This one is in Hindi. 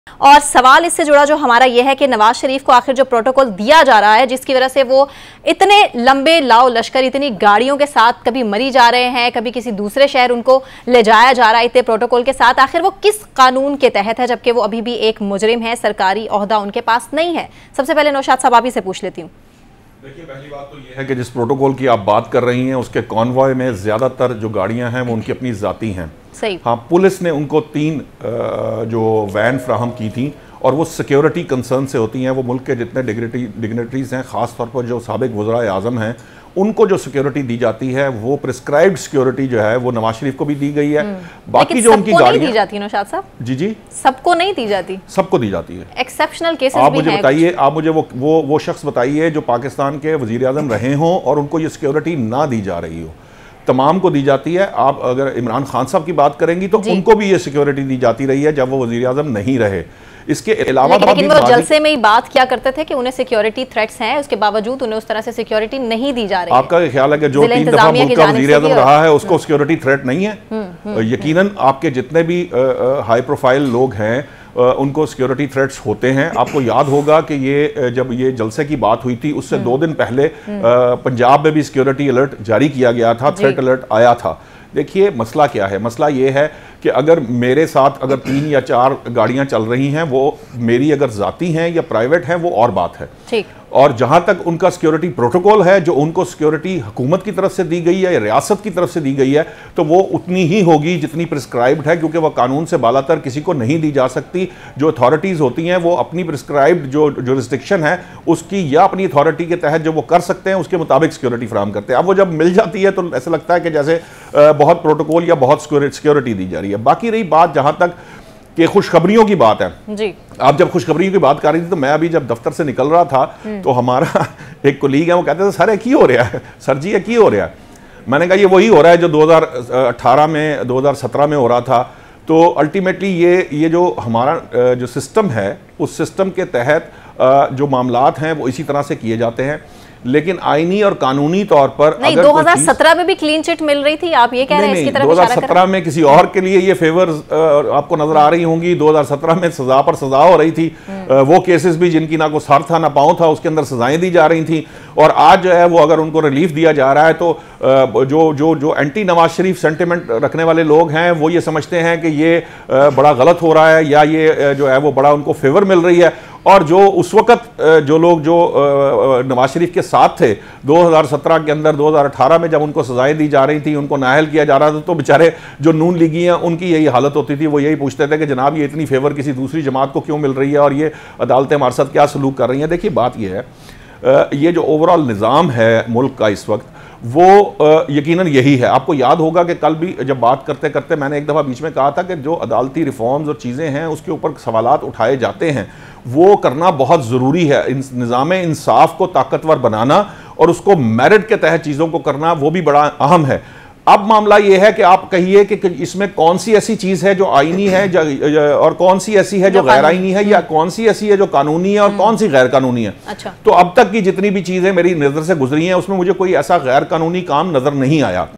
और सवाल इससे जुड़ा जो हमारा यह है कि नवाज शरीफ को आखिर जो प्रोटोकॉल दिया जा रहा है, जिसकी वजह से वो इतने लंबे लाओ लश्कर इतनी गाड़ियों के साथ कभी मरी जा रहे हैं, कभी किसी दूसरे शहर उनको ले जाया जा रहा है इतने प्रोटोकॉल के साथ, आखिर वो किस कानून के तहत है, जबकि वो अभी भी एक मुजरिम है, सरकारी ओहदा उनके पास नहीं है। सबसे पहले नौशाद साहब आप ही से पूछ लेती हूँ। देखिए, पहली बात तो ये है कि जिस प्रोटोकॉल की आप बात कर रही हैं उसके कॉन्वॉय में ज़्यादातर जो गाड़ियां हैं वो उनकी अपनी ज़ाती हैं। सही। हाँ, पुलिस ने उनको 3 जो वैन फ्राहम की थी और वो सिक्योरिटी कंसर्न से होती हैं। वो मुल्क के जितने डिग्नेटरीज हैं, ख़ास तौर पर जो साबिक वज़रा आज़म हैं, उनको जो सिक्योरिटी दी जाती है वो प्रिस्क्राइब्ड सिक्योरिटी जो है वो नवाज शरीफ को भी दी गई है। बाकी जो उनकी गाड़ियां दी जाती है नौशाद साहब, जी सबको नहीं दी जाती, सबको दी जाती है। एक्सेप्शनल केसेस आप मुझे बताइए, आप मुझे वो शख्स बताइए जो पाकिस्तान के वजीर आज़म रहे हों और उनको ये सिक्योरिटी ना दी जा रही हो। तमाम को दी जाती है। आप अगर इमरान खान साहब की बात करेंगी तो उनको भी ये सिक्योरिटी दी जाती रही है जब वो वजीर आज़म नहीं रहे। इसके अलावा लेकिन वो जलसे में ही बात क्या करते थे कि उन्हें सिक्योरिटी थ्रेट्स हैं, उसके बावजूद उन्हें उस तरह से सिक्योरिटी नहीं दी जा रही है। आपका ख्याल है कि जो 3 दफा मुल्क का वजीर आज़म रहा है उसको सिक्योरिटी थ्रेट नहीं है? यकीनन आपके जितने भी हाई प्रोफाइल लोग हैं उनको सिक्योरिटी थ्रेट्स होते हैं। आपको याद होगा कि ये जब ये जलसे की बात हुई थी उससे 2 दिन पहले पंजाब में भी सिक्योरिटी अलर्ट जारी किया गया था, थ्रेट अलर्ट आया था। देखिए, मसला क्या है? मसला ये है कि अगर मेरे साथ अगर 3 या 4 गाड़ियां चल रही हैं, वो मेरी अगर जाती हैं या प्राइवेट हैं, वो और बात है। ठीक। और जहां तक उनका सिक्योरिटी प्रोटोकॉल है, जो उनको सिक्योरिटी हुकूमत की तरफ से दी गई है या रियासत की तरफ से दी गई है, तो वो उतनी ही होगी जितनी प्रिस्क्राइब्ड है, क्योंकि वह कानून से बालातर किसी को नहीं दी जा सकती। जो अथॉरिटीज़ होती हैं वो अपनी प्रिस्क्राइब्ड जो जुरिस्डिक्शन है उसकी या अपनी अथॉरिटी के तहत जो वो कर सकते हैं उसके मुताबिक सिक्योरिटी फराहम करते हैं। अब वो जब मिल जाती है तो ऐसा लगता है कि जैसे बहुत प्रोटोकॉल या बहुत सिक्योरिटी दी जा रही है। बाकी रही बात जहां तक कि खुशखबरियों की बात है जी, आप जब खुशखबरियों की बात कर रही थी तो मैं अभी जब दफ्तर से निकल रहा था तो हमारा एक कोलीग है, वो कहते थे सर ये की हो रहा है, सर जी ये की हो रहा है। मैंने कहा ये वही हो रहा है जो 2018 में 2017 में हो रहा था। तो अल्टीमेटली ये जो हमारा जो सिस्टम है उस सिस्टम के तहत जो मामलात हैं वो इसी तरह से किए जाते हैं। लेकिन आईनी और कानूनी तौर पर नहीं, 2017 में भी क्लीन चिट मिल रही थी, आप ये कह रहे हैं इसकी तरफ 2017 में किसी और के लिए ये फेवर्स आपको नजर आ रही होंगी। 2017 में सजा पर सजा हो रही थी, वो केसेस भी जिनकी ना कोई सर था ना पांव था उसके अंदर सजाएं दी जा रही थी। और आज जो है वो अगर उनको रिलीफ दिया जा रहा है तो जो एंटी नवाज शरीफ सेंटिमेंट रखने वाले लोग हैं वो ये समझते हैं कि ये बड़ा गलत हो रहा है या ये जो है वो बड़ा उनको फेवर मिल रही है। और जो उस वक्त जो लोग जो नवाज शरीफ के साथ थे 2017 के अंदर 2018 में जब उनको सजाएं दी जा रही थी, उनको नाअहल किया जा रहा था, तो बेचारे जो नून लीगी हैं उनकी यही हालत होती थी। वो यही पूछते थे कि जनाब ये इतनी फेवर किसी दूसरी जमात को क्यों मिल रही है और ये अदालतें हमारे साथ क्या सलूक कर रही हैं। देखिए, बात ये है ये जो ओवरऑल निज़ाम है मुल्क का इस वक्त वो यकीनन यही है। आपको याद होगा कि कल भी जब बात करते करते मैंने एक दफ़ा बीच में कहा था कि जो अदालती रिफॉर्म्स और चीज़ें हैं उसके ऊपर सवालात उठाए जाते हैं, वो करना बहुत ज़रूरी है। निज़ाम इंसाफ को ताकतवर बनाना और उसको मेरिट के तहत चीज़ों को करना वो भी बड़ा अहम है। अब मामला ये है कि आप कहिए कि इसमें कौन सी ऐसी चीज़ है जो आईनी है और कौन सी ऐसी है जो गैर आईनी है, या कौन सी ऐसी है जो कानूनी है और कौन सी गैर कानूनी है। अच्छा। तो अब तक की जितनी भी चीज़ें मेरी नज़र से गुजरी हैं उसमें मुझे कोई ऐसा गैर कानूनी काम नज़र नहीं आया।